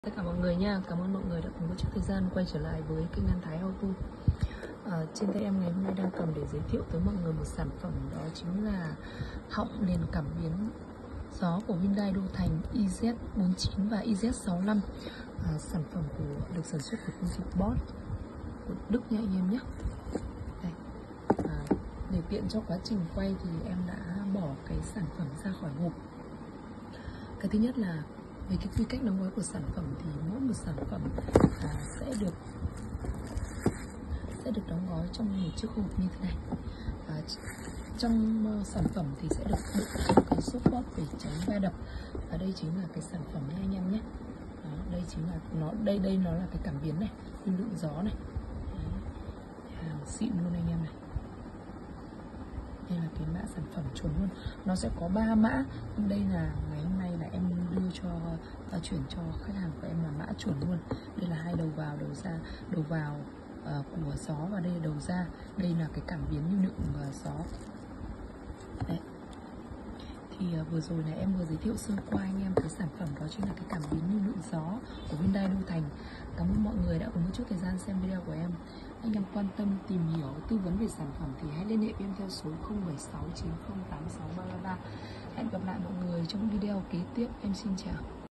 Tất cả mọi người nha, cảm ơn mọi người đã cùng có chút thời gian quay trở lại với kênh An Thái Auto. Trên tay em ngày hôm nay đang cầm để giới thiệu tới mọi người một sản phẩm, đó chính là họng nền cảm biến gió của Hyundai Đô Thành IZ49 và IZ65. Sản phẩm được sản xuất của công ty Bosch của Đức nha anh em nhé. Đây. Để tiện cho quá trình quay thì em đã bỏ cái sản phẩm ra khỏi hộp. Cái thứ nhất là về cái quy cách đóng gói của sản phẩm thì mỗi một sản phẩm sẽ được đóng gói trong một chiếc hộp như thế này. Trong sản phẩm thì sẽ được đựng cái support để tránh va đập, và đây chính là cái sản phẩm nha anh em nhé. Đây chính là nó là cái cảm biến này, lưu lượng gió này. Hàng xịn luôn anh em này. Đây là cái mã sản phẩm chuẩn luôn. Nó sẽ có 3 mã, nhưng đây là ngày hôm nay là em đưa chuyển cho khách hàng của em là mã chuẩn luôn. Đây là hai đầu vào, đầu vào của gió, và đây là đầu ra. Đây là cái cảm biến lưu lượng gió. Đấy. Thì vừa rồi là em vừa giới thiệu sơ qua anh em cái sản phẩm, đó chính là cái cảm biến lưu lượng gió của Hyundai Đô Thành. Cảm ơn mọi người đã cùng một chút thời gian xem video của em. Anh em quan tâm tìm hiểu tư vấn về sản phẩm thì hãy liên hệ với em theo số 0769086333. Hẹn gặp lại mọi người trong video kế tiếp. Em xin chào.